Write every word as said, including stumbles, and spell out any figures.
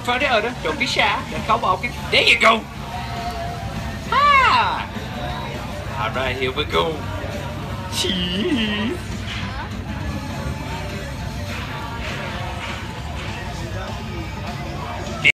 find the other. Don't be shy. Then come walking. There you go. Ah. All right, here we go. Cheese.